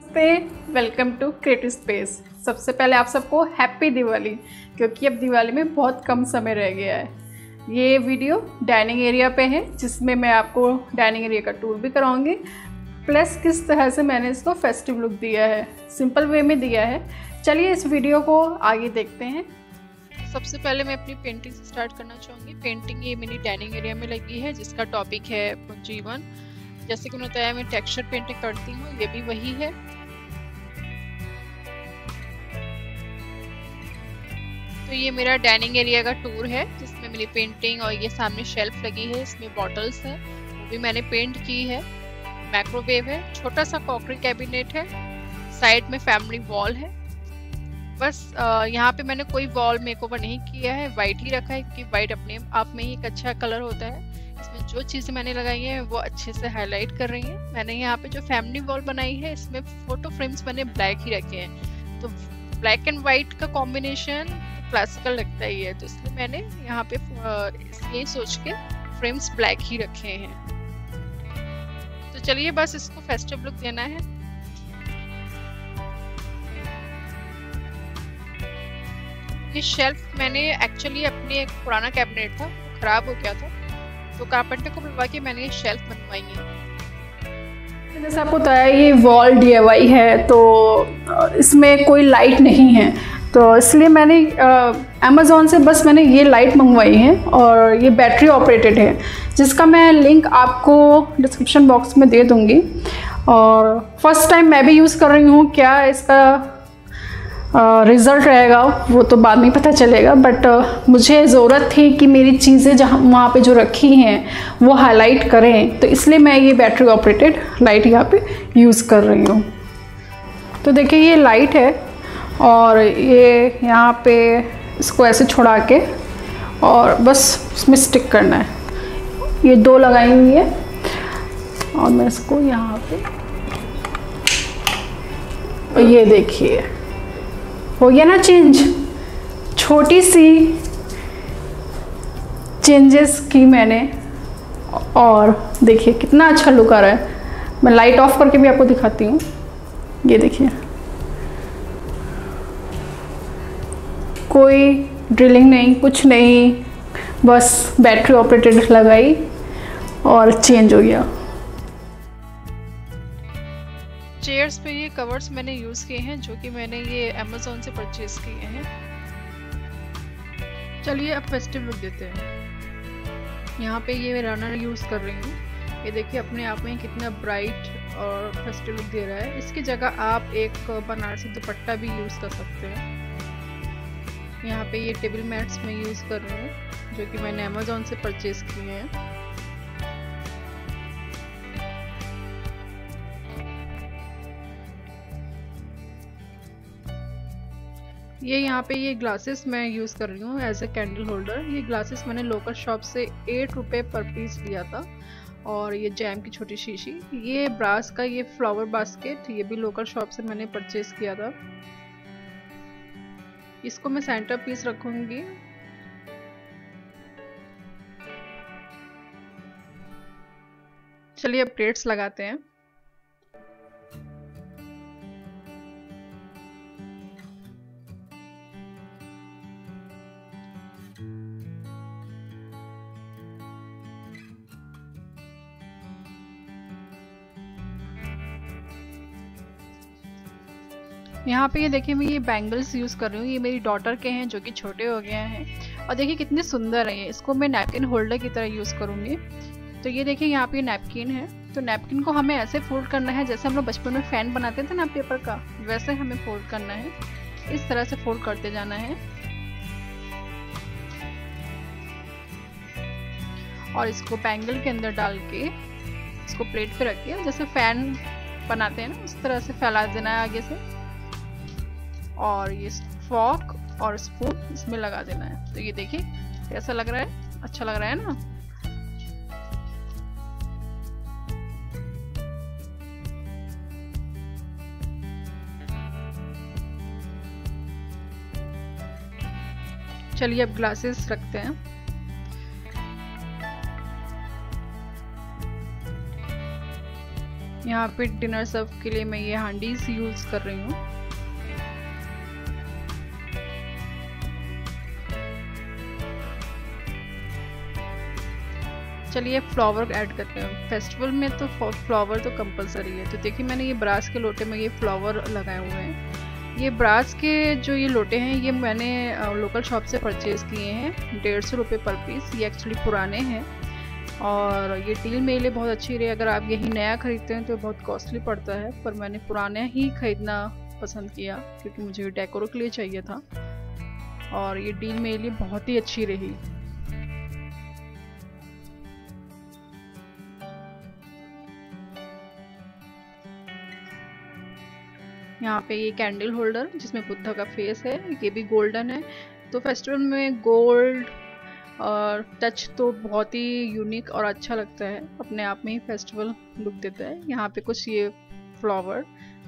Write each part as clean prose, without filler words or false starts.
नमस्ते, welcome to creative space. सबसे पहले आप सबको हैप्पी दिवाली, क्योंकि अब दिवाली में बहुत कम समय रह गया है। ये वीडियो डाइनिंग एरिया पे है, जिसमें मैं आपको डाइनिंग एरिया का टूर भी कराऊंगी, प्लस किस तरह से मैंने इसको फेस्टिव लुक दिया है, सिंपल वे में दिया है। चलिए इस वीडियो को आगे देखते हैं। सबसे पहले मैं अपनी पेंटिंग से स्टार्ट करना चाहूँगी। पेंटिंग ये मेरी डाइनिंग एरिया में लगी है, जिसका टॉपिक है जीवन। जैसे कि मैंने बताया, मैं टेक्सचर पेंटिंग करती हूँ, ये भी वही है। तो ये मेरा डाइनिंग एरिया का टूर है, जिसमें मेरी पेंटिंग और ये सामने शेल्फ लगी है, इसमें बॉटल्स है, वो भी मैंने पेंट की है। माइक्रोवेव है, छोटा सा क्रॉकरी कैबिनेट है, साइड में फैमिली वॉल है। बस यहाँ पे मैंने कोई वॉल मेकओवर नहीं किया है, वाइट ही रखा है, क्योंकि वाइट अपने आप में ही एक अच्छा कलर होता है। इसमें जो चीज़ें मैंने लगाई हैं वो अच्छे से हाईलाइट कर रही हैं। मैंने यहाँ पे जो फैमिली वॉल बनाई है, इसमें फोटो फ्रेम्स मैंने ब्लैक ही रखे हैं। तो ब्लैक एंड वाइट का कॉम्बिनेशन क्लासिकल लगता ही है, तो इसलिए मैंने यहाँ पे ये सोच के फ्रेम्स ब्लैक ही रखे हैं। तो चलिए बस इसको फेस्टिव लुक देना है। ये शेल्फ मैंने एक्चुअली अपने एक पुराना कैबिनेट था, खराब हो गया था, तो कारपेंटर को बुलवा के मैंने ये शेल्फ बनवाई है। जैसे आपको बताया, ये वॉल DIY है, तो इसमें कोई लाइट नहीं है, तो इसलिए मैंने अमेज़ॉन से बस मैंने ये लाइट मंगवाई है, और ये बैटरी ऑपरेटेड है, जिसका मैं लिंक आपको डिस्क्रिप्शन बॉक्स में दे दूँगी। और फर्स्ट टाइम मैं भी यूज़ कर रही हूँ, क्या इसका रिज़ल्ट रहेगा वो तो बाद में पता चलेगा, बट मुझे ज़रूरत थी कि मेरी चीज़ें जहाँ वहाँ पे जो रखी हैं वो हाईलाइट करें, तो इसलिए मैं ये बैटरी ऑपरेटेड लाइट यहाँ पे यूज़ कर रही हूँ। तो देखिए ये लाइट है, और ये यहाँ पे इसको ऐसे छुड़ा के और बस उसमें स्टिक करना है। ये दो लगाई हुई है, और मैं इसको यहाँ पे, और ये देखिए हो गया ना चेंज। छोटी सी चेंजेस की मैंने, और देखिए कितना अच्छा लुक आ रहा है। मैं लाइट ऑफ करके भी आपको दिखाती हूँ। ये देखिए, कोई ड्रिलिंग नहीं, कुछ नहीं, बस बैटरी ऑपरेटेड लगाई और चेंज हो गया। चेयर्स पे ये कवर्स मैंने यूज़ किए हैं, जो कि मैंने ये अमेज़ॉन से परचेज किए हैं। चलिए अब फेस्टिव लुक देते हैं। यहाँ पे ये रनर यूज़ कर रही हूँ। ये देखिए अपने आप में कितना ब्राइट और फेस्टिव लुक दे रहा है। इसकी जगह आप एक बनारसी दुपट्टा भी यूज़ कर सकते हैं। यहाँ पे ये टेबल मैट्स मैं यूज़ कर रही हूँ, जो कि मैंने अमेज़ॉन से परचेज किए हैं। ये यहाँ पे ये ग्लासेस मैं यूज़ कर रही हूँ एज ए कैंडल होल्डर। ये ग्लासेस मैंने लोकल शॉप से 8 रुपये पर पीस लिया था। और ये जैम की छोटी शीशी, ये ब्रास का ये फ्लावर बास्केट, ये भी लोकल शॉप से मैंने परचेज किया था। इसको मैं सेंटर पीस रखूँगी। चलिए अब प्लेट्स लगाते हैं। यहाँ पे ये देखिए मैं ये बैंगल्स यूज़ कर रही हूँ। ये मेरी डॉटर के हैं, जो कि छोटे हो गए हैं, और देखिए कितने सुंदर है ये। इसको मैं नैपकिन होल्डर की तरह यूज़ करूँगी। तो ये देखिए यहाँ पे नैपकिन है, तो नैपकिन को हमें ऐसे फोल्ड करना है जैसे हम लोग बचपन में फैन बनाते थे ना पेपर का, वैसे हमें फोल्ड करना है। इस तरह से फोल्ड करते जाना है, और इसको बैंगल के अंदर डाल के इसको प्लेट पे रख के जैसे फैन बनाते हैं ना, उस तरह से फैला देना है आगे से, और ये फॉर्क और स्पून इसमें लगा देना है। तो ये देखिए कैसा लग रहा है, अच्छा लग रहा है ना। चलिए अब ग्लासेस रखते हैं। यहाँ पे डिनर सर्व के लिए मैं ये हांडीज यूज कर रही हूँ। चलिए फ्लावर ऐड करते हैं। फेस्टिवल में तो फ्लावर तो कंपलसरी है। तो देखिए मैंने ये ब्रास के लोटे में ये फ्लावर लगाए हुए हैं। ये ब्रास के जो ये लोटे हैं ये मैंने लोकल शॉप से परचेज़ किए हैं, 150 रुपये पर पीस। ये एक्चुअली पुराने हैं और ये डील मेरे लिए बहुत अच्छी रही। अगर आप यही नया खरीदते हैं तो बहुत कॉस्टली पड़ता है, पर मैंने पुराने ही खरीदना पसंद किया क्योंकि मुझे डेकोर के लिए चाहिए था और ये डील मेरे लिए बहुत ही अच्छी रही। यहाँ पे ये कैंडल होल्डर जिसमें बुद्धा का फेस है, ये भी गोल्डन है। तो फेस्टिवल में गोल्ड और टच तो बहुत ही यूनिक और अच्छा लगता है, अपने आप में ही फेस्टिवल लुक देता है। यहाँ पे कुछ ये फ्लावर,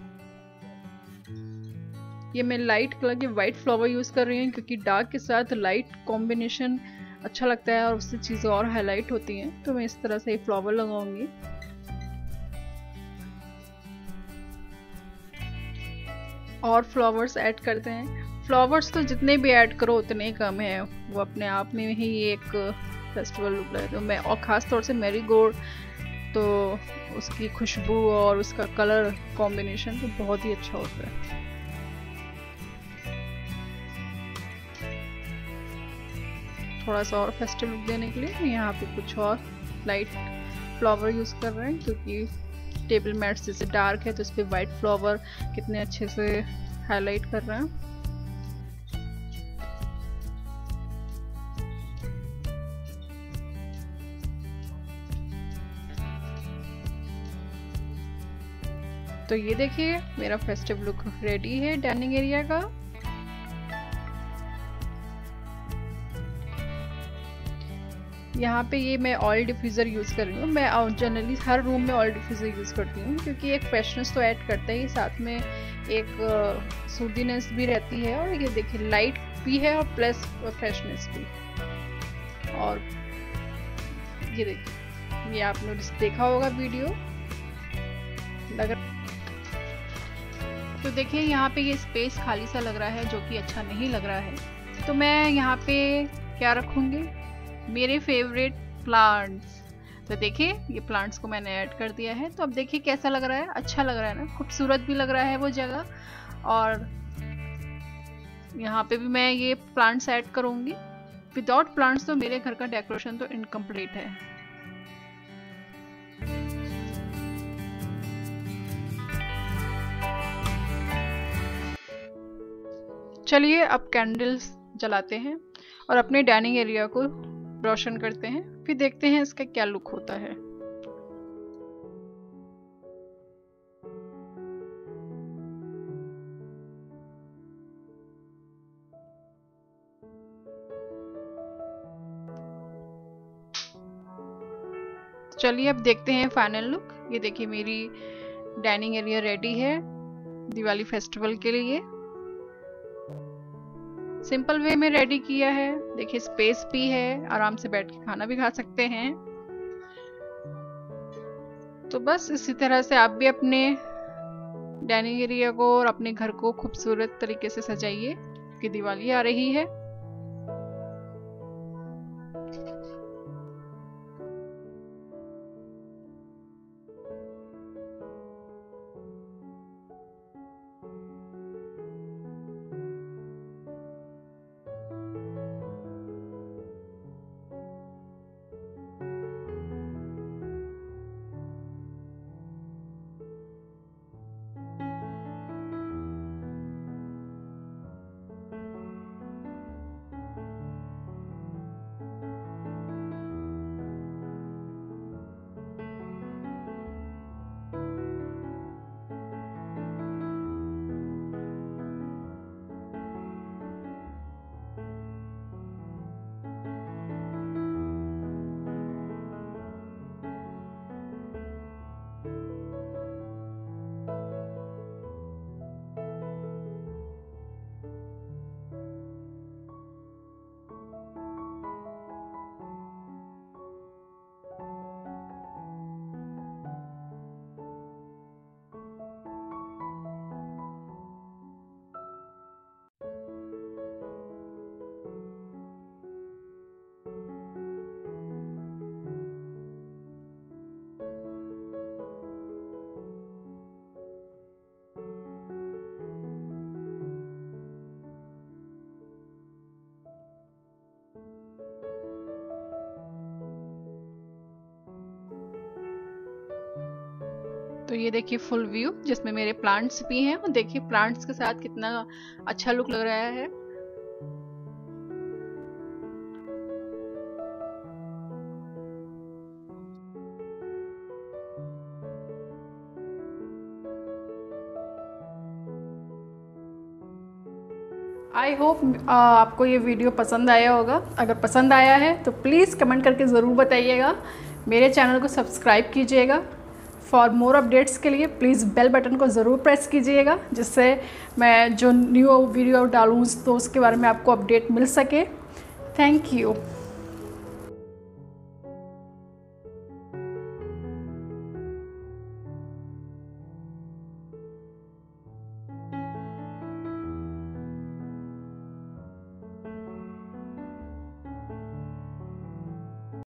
ये मैं लाइट कलर के वाइट फ्लावर यूज कर रही हूँ क्योंकि डार्क के साथ लाइट कॉम्बिनेशन अच्छा लगता है और उससे चीज़ें और हाईलाइट होती हैं। तो मैं इस तरह से ये फ्लावर लगाऊंगी। और फ्लावर्स ऐड करते हैं। फ्लावर्स तो जितने भी ऐड करो उतने ही कम है, वो अपने आप में ही एक फेस्टिवल लुक है। तो मैं और ख़ास तौर से मैरीगोल्ड, तो उसकी खुशबू और उसका कलर कॉम्बिनेशन तो बहुत ही अच्छा होता है। थोड़ा सा और फेस्टिव लुक देने के लिए यहाँ पे कुछ और लाइट फ्लावर यूज़ कर रहे हैं क्योंकि टेबल मैट्स जैसे डार्क है तो इस पर वाइट फ्लावर कितने अच्छे से हाईलाइट कर रहे हैं। तो ये देखिए मेरा फेस्टिव लुक रेडी है डाइनिंग एरिया का। यहाँ पे ये मैं ऑयल डिफ्यूज़र यूज़ कर रही हूँ। मैं जनरली हर रूम में ऑयल डिफ्यूज़र यूज़ करती हूँ क्योंकि एक फ्रेशनेस तो ऐड करता ही, साथ में एक सूदीनेस भी रहती है। और ये देखिए लाइट भी है और प्लस फ्रेशनेस भी। और ये देखिए, ये आपने देखा होगा वीडियो लग। तो देखिए यहाँ पे ये स्पेस खाली सा लग रहा है जो कि अच्छा नहीं लग रहा है। तो मैं यहाँ पे क्या रखूँगी, मेरे फेवरेट प्लांट्स। तो देखिए ये प्लांट्स को मैंने ऐड कर दिया है। तो अब देखिए कैसा लग रहा है, अच्छा लग रहा है ना, खूबसूरत भी लग रहा है वो जगह। और यहाँ पे भी मैं ये प्लांट्स ऐड करूँगी। विदाउट प्लांट्स तो मेरे घर का डेकोरेशन तो इनकम्प्लीट है। चलिए अब कैंडल्स जलाते हैं और अपने डाइनिंग एरिया को रोशन करते हैं, फिर देखते हैं इसका क्या लुक होता है। चलिए अब देखते हैं फाइनल लुक। ये देखिए मेरी डाइनिंग एरिया रेडी है दिवाली फेस्टिवल के लिए। सिंपल वे में रेडी किया है। देखिए स्पेस भी है, आराम से बैठ के खाना भी खा सकते हैं। तो बस इसी तरह से आप भी अपने डाइनिंग एरिया को और अपने घर को खूबसूरत तरीके से सजाइए कि दिवाली आ रही है। तो ये देखिए फुल व्यू जिसमें मेरे प्लांट्स भी हैं, और देखिए प्लांट्स के साथ कितना अच्छा लुक लग रहा है। आई होप आपको ये वीडियो पसंद आया होगा। अगर पसंद आया है तो प्लीज़ कमेंट करके ज़रूर बताइएगा। मेरे चैनल को सब्सक्राइब कीजिएगा। फॉर मोर अपडेट्स के लिए प्लीज़ बेल बटन को ज़रूर प्रेस कीजिएगा, जिससे मैं जो न्यू वीडियो डालूँ तो उसके बारे में आपको अपडेट मिल सके। Thank you.